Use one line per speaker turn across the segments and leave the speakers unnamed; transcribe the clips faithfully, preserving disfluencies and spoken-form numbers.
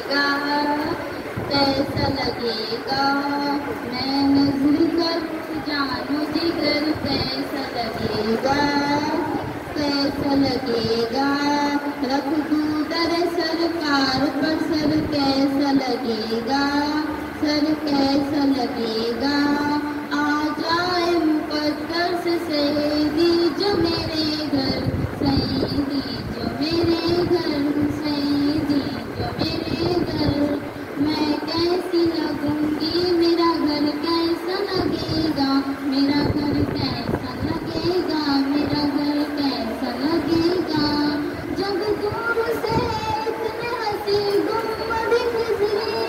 लगेगा, कैसा लगेगा। मैं नजर करूं जानो जिगर, कैसा लगेगा, कैसा लगेगा। रख दूं दर सरकार पर सर, कैसा लगेगा, सर कैसा लगेगा। आ जाए मुकद्दर से सईदी जो मेरे घर, सईदी जो मेरे घर, सईदी जो मेरे घर। मैं कैसी लगूंगी, मेरा घर कैसा लगेगा, मेरा घर कैसा लगेगा, मेरा घर कैसा लगेगा। जब दूर से इतने हंसी गुम्बद खिजली,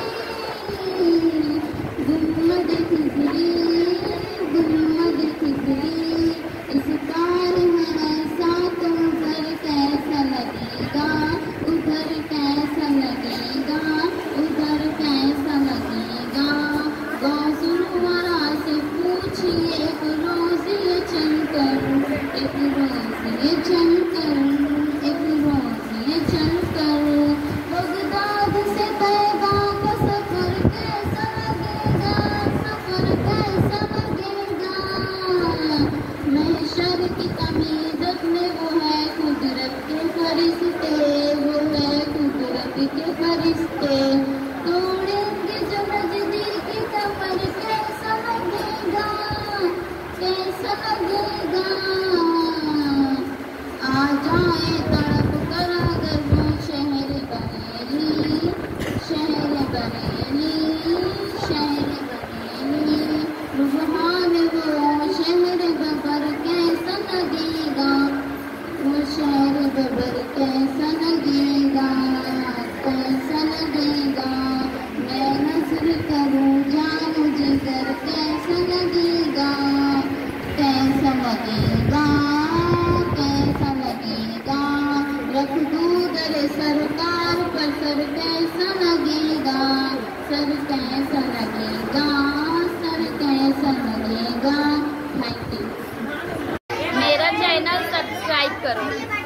गुम्बद खिजली, गुम्बद खिजली। इस कार में ऐसा तो उधर कैसा लगेगा, उधर कैसा लगेगा, उधर कैसा लगेगा। गौसुलवारा से पूछिए एक रोज ये चलकर, एक रोज ये चलकर, एक रोज ये चलकर। बगदाद से तैबा का सफर कैसा लगेगा, सफर कैसा लगेगा। महशर की तमीज़त में वो है कुदरत के फरिश्ते, वो है कुदरत के फरिश्ते। तोड़ेंगे जो नजदी की कमर, कैसा लगेगा, कैसा लगेगा। आ जाए तड़प कर अगर वो शहर बरेली, शहर बरेली, शहर बरेली। रुहान वो शहर बबर कैसा लगेगा, वो शहर बबर कैसा लगेगा, कैसा लगेगा। मैं नजर करूं जानो जिगर, कैसा लगेगा, कैसा लगेगा, कैसा लगेगा। रख दूं दर सरकार पर सर, कैसा लगेगा, सर कैसा लगेगा, सर कैसा लगेगा। Thank you.
मेरा चैनल सब्सक्राइब करो।